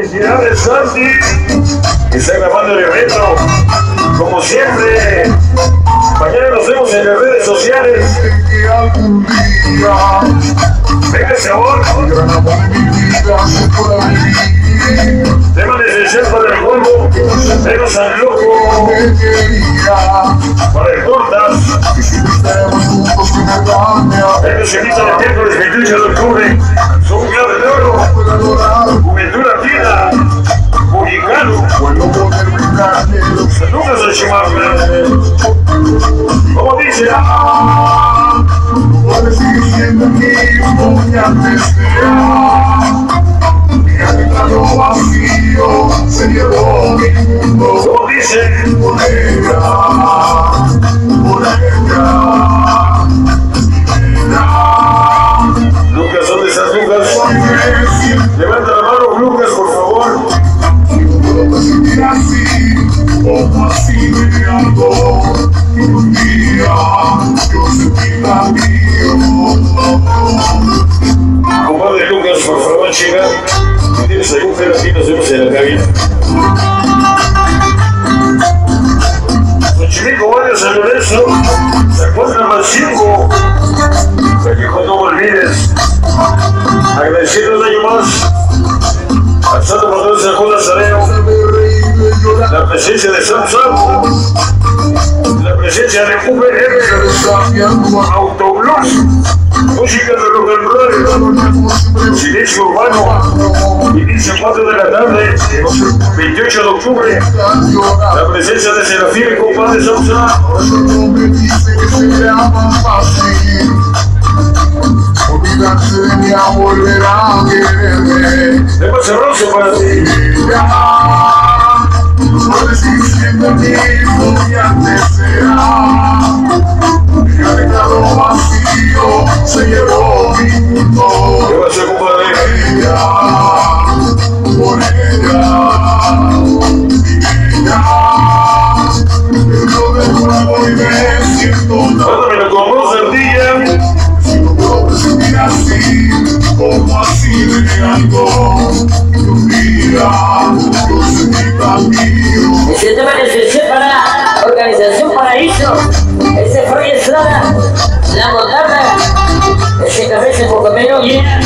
Felicidades, Santi. Está grabando el evento. Como siempre. Mañana nos vemos en las redes sociales. Venga el sabor. Tema esencial para el juego. Pero San Loco. Para el Cortas. El semita de miércoles 28 de octubre. Son clave de oro. Juventud Latina. Mexicano. Nunca se chimarra. Como dice. Puedes seguir siendo el mismo que antes era. Mi arreglado vacío se llevó mi mundo. Como dice. Por ella. Lucas, ¿dónde estás, Lucas? Levanta la mano, Lucas, por favor. Si no puedo sentir así, como así me ando. Un día yo sentí la compadre Lucas, por favor, chica. Si tienes algún pedacito, nos vemos en la cabina. Xochimilco, Valle San Lorenzo, se encuentra más 5. Callejo, no me olvides. Agradeciendo un año más al Santo Patrón de San Juan Nazareno, la presencia de Sam Sam, la presencia de UPM, Autoblogs, música de rock and roll, silencio urbano, inicio 4 de la tarde, 28 de octubre, la presencia de Serafín y compadre Sam Sam. Olvidarse de mí a volver a quererme. Demasiado para ti. No puedes seguir siendo el mismo que antes era. Mi arreglado vacío se llevó mi mundo. ¿Qué va a hacer, compadre? Por ella, yo de nuevo y me siento. Mándame la conoce el día. Así, como así de algo, un día yo sentí camino. Ese tema es especial para Organización Paraíso, ese Freud Estrada, La Montarda, ese café se poco menos llena.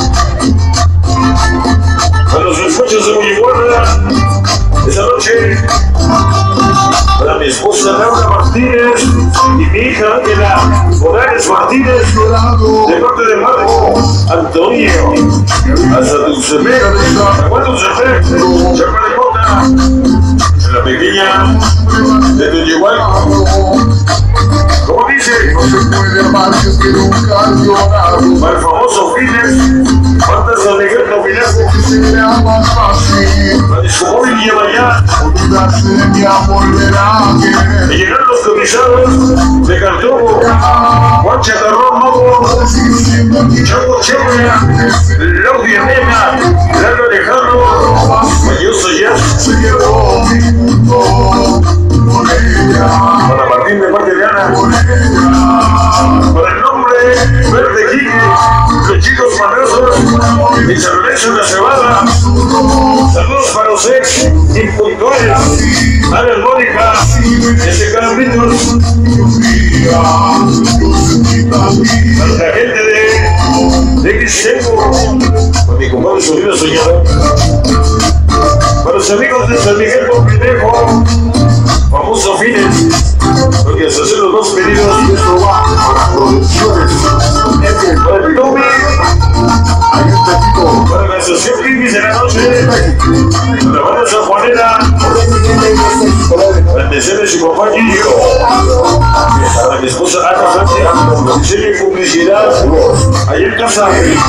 A los escuchos de muy buena esa noche. Para mi esposa Laura Martínez y mi hija Ángela Morales Martínez, de parte de Marco Antonio, hasta Dulcemer, Juan Dulcemer, Chapalecota, la pequeña de Tuyiguay. ¿Cómo dice? No se puede amar si es que nunca has llorado. Para el famoso Fines, parte de San Miguel Novilazo, Que se vea más fácil. la Discomóvil y allá. Olvidarse de mí a volver a querer. Y llegaron los comisados de Cartobo, Juan Chatarrón Mogo, Puedes seguir siendo el mismo Chapo Chepe, Claudia Mena, Lalo Alejandro, Mayoso Jazz, se llevó mi mundo. Por ella, para Martín de parte de Ana, por ella. para el nombre Verde Quique, los chicos manosos, y San Lorenzo La Cebada. Saludos para los ex impuntuales, Ana Mónica, ese Caramitos, Un día yo sentí camino. para la gente de Xengo, para mi compadre Sobrino Soñado, para los amigos de San Miguel Pompinejo, famoso Fines, porque hasta hacer los dos pedidos, Y eso va para producciones. para el Tommy, Ahí está, chico. para la asociación Pibis de la noche, para la banda sanjuanera, para el deseo de su papá Gillo, para mi esposa Ana Sánchez, diseño y publicidad, ahí en casa,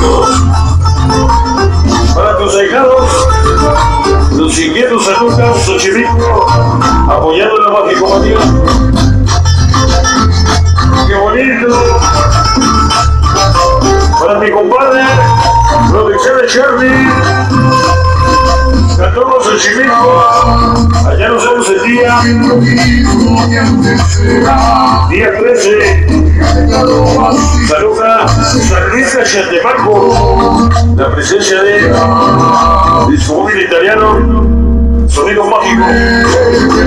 para tus ahijados, los inquietos a Lucas, Xochimilco, apoyando la magicomanía. ¡Qué bonito! Para mi compadre, producción de Charlie, Cantamos el Chimico. Allá nos vemos el día 13. Saluda San Luis Cachantemaco. La presencia de su móvil italiano. Sonido mágico.